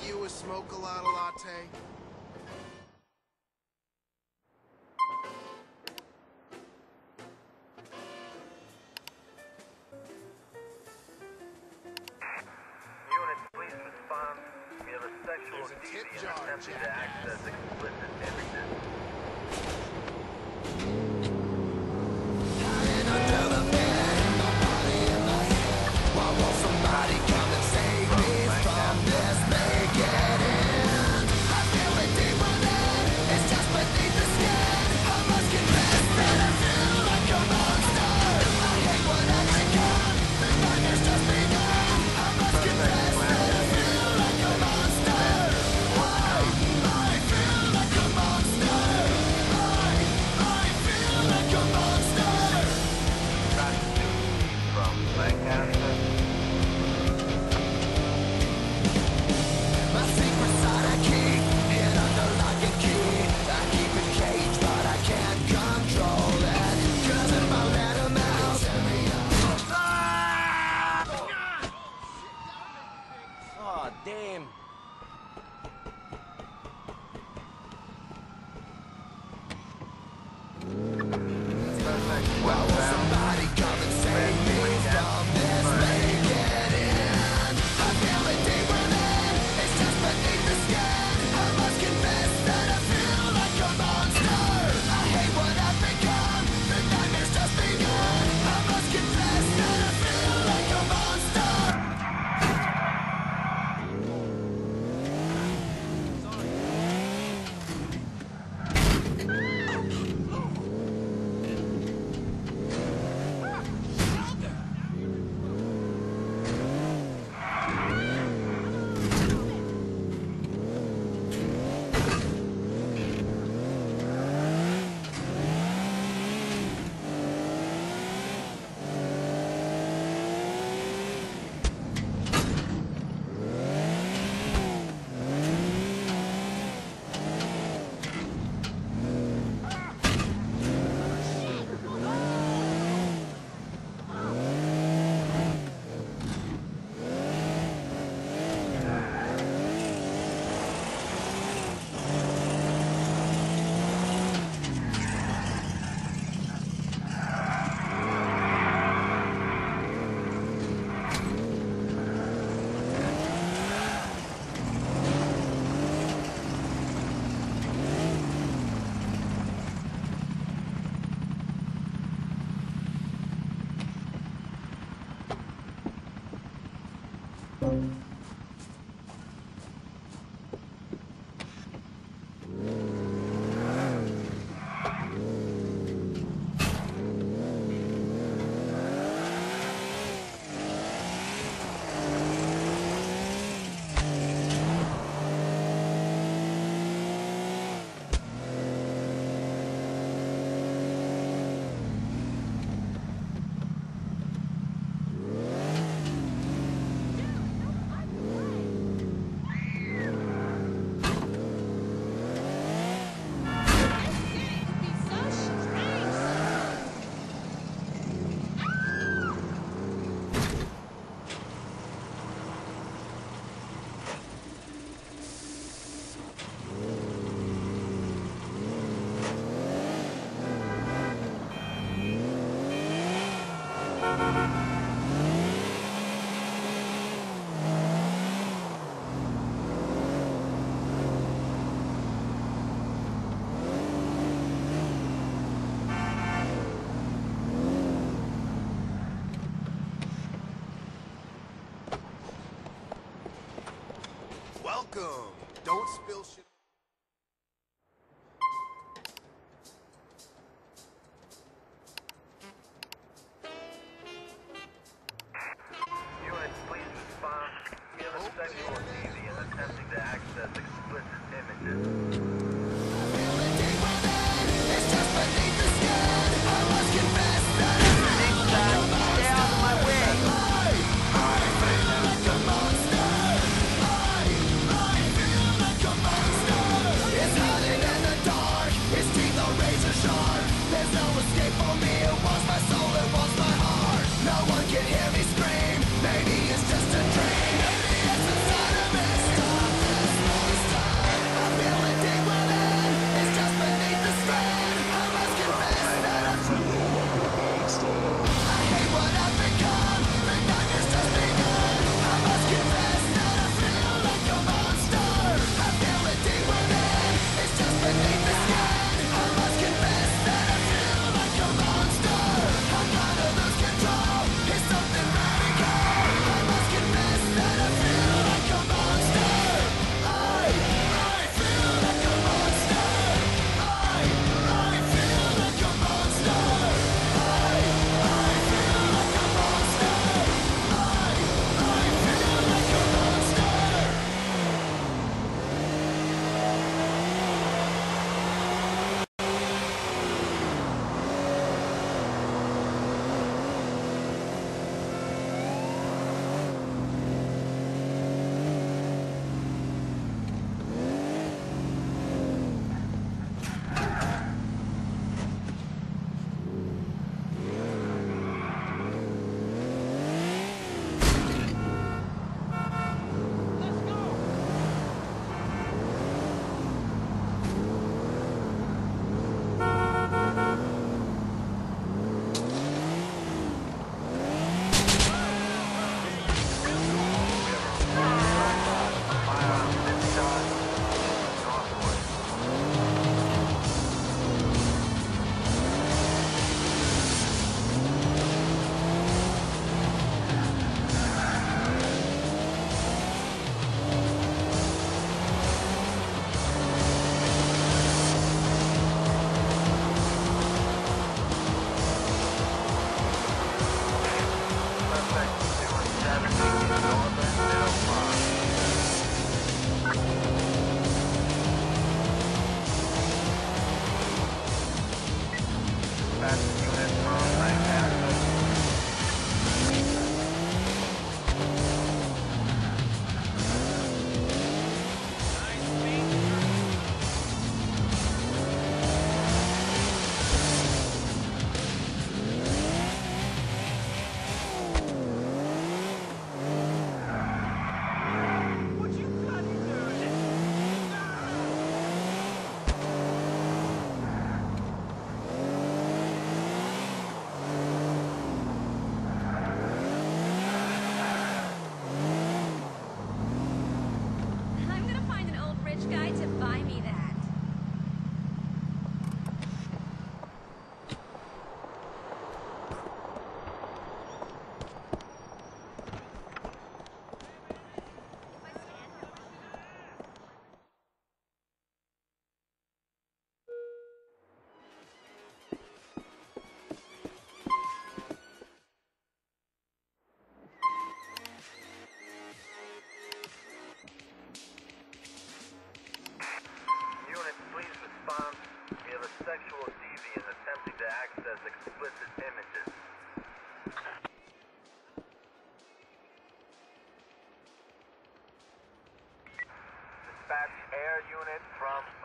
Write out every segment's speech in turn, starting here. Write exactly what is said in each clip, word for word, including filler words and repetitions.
you a smoke-a-lotta latte? Units, please respond. We have a sexual deviant attempting to access explicit images. Oh, damn. Well, somebody come and save me from this. Make it in. I feel it deeper than it's just beneath the skin. I must confess that I feel like a monster. I hate what I've become. The nightmare's just begun. I must confess that I feel like a monster. Welcome. Don't spill shit. Units, please respond. We have a sexual deviant attempting to access explicit images. It's just beneath the skin. I must confess that I feel like a monster. Stay out of my way. I feel like a monster. I, I feel like a monster.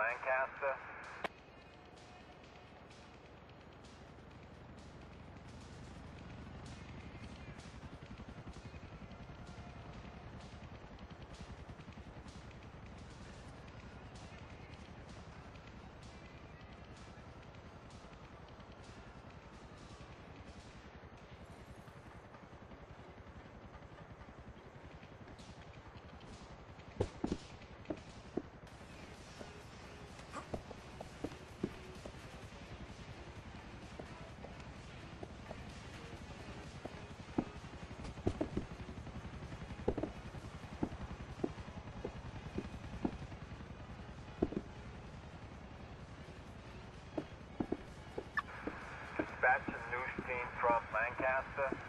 Lancaster. Dispatch a news team from Lancaster.